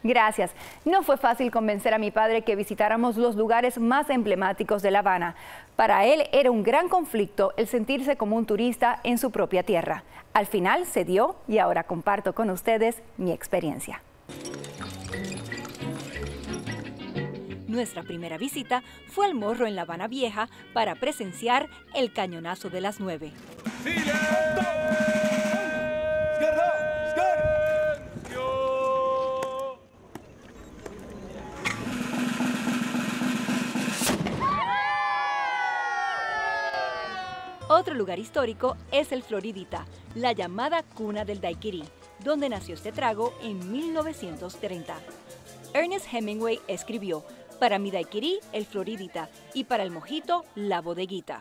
Gracias. No fue fácil convencer a mi padre que visitáramos los lugares más emblemáticos de La Habana. Para él era un gran conflicto el sentirse como un turista en su propia tierra. Al final se dio y ahora comparto con ustedes mi experiencia. Nuestra primera visita fue al Morro en La Habana Vieja para presenciar el Cañonazo de las 9. Otro lugar histórico es el Floridita, la llamada cuna del daiquiri, donde nació este trago en 1930. Ernest Hemingway escribió: para mi daiquiri, el Floridita, y para el mojito, la bodeguita.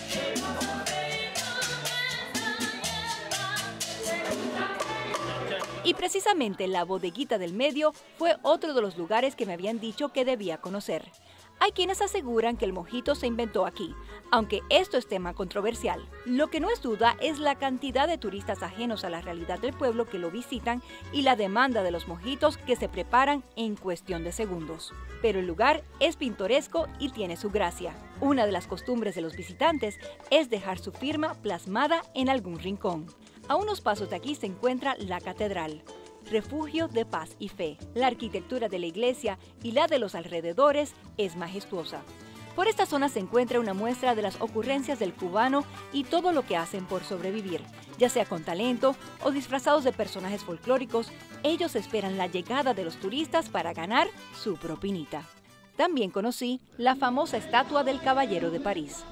Y precisamente la bodeguita del medio fue otro de los lugares que me habían dicho que debía conocer. Hay quienes aseguran que el mojito se inventó aquí, aunque esto es tema controversial. Lo que no es duda es la cantidad de turistas ajenos a la realidad del pueblo que lo visitan y la demanda de los mojitos que se preparan en cuestión de segundos. Pero el lugar es pintoresco y tiene su gracia. Una de las costumbres de los visitantes es dejar su firma plasmada en algún rincón. A unos pasos de aquí se encuentra la catedral, refugio de paz y fe. La arquitectura de la iglesia y la de los alrededores es majestuosa. Por esta zona se encuentra una muestra de las ocurrencias del cubano y todo lo que hacen por sobrevivir. Ya sea con talento o disfrazados de personajes folclóricos, ellos esperan la llegada de los turistas para ganar su propinita. También conocí la famosa estatua del Caballero de París.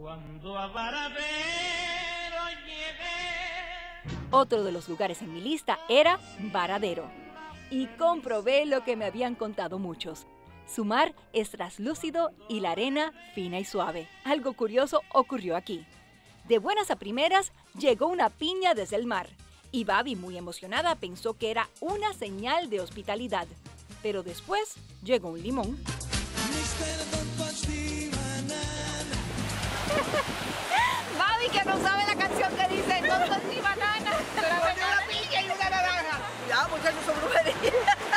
Otro de los lugares en mi lista era Varadero. Y comprobé lo que me habían contado muchos. Su mar es traslúcido y la arena fina y suave. Algo curioso ocurrió aquí. De buenas a primeras, llegó una piña desde el mar. Y Babi, muy emocionada, pensó que era una señal de hospitalidad. Pero después llegó un limón. Babi, que no sabe la canción que dice "Tontos ni banana". Pero una piña y una naranja. Ya, muchachos, son brujería.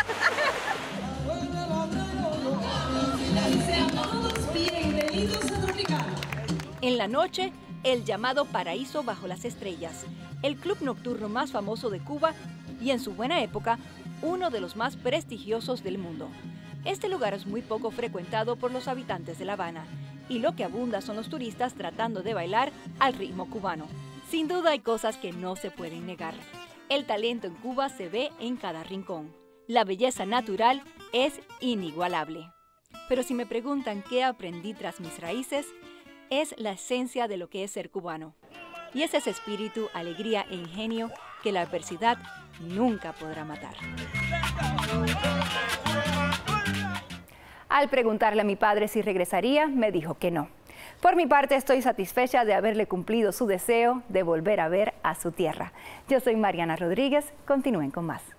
En la noche, el llamado Paraíso bajo las estrellas, el club nocturno más famoso de Cuba y en su buena época, uno de los más prestigiosos del mundo. Este lugar es muy poco frecuentado por los habitantes de La Habana y lo que abunda son los turistas tratando de bailar al ritmo cubano. Sin duda hay cosas que no se pueden negar. El talento en Cuba se ve en cada rincón. La belleza natural es inigualable. Pero si me preguntan qué aprendí tras mis raíces, es la esencia de lo que es ser cubano. Y es ese espíritu, alegría e ingenio que la adversidad nunca podrá matar. Al preguntarle a mi padre si regresaría, me dijo que no. Por mi parte, estoy satisfecha de haberle cumplido su deseo de volver a ver a su tierra. Yo soy Mariana Rodríguez. Continúen con más.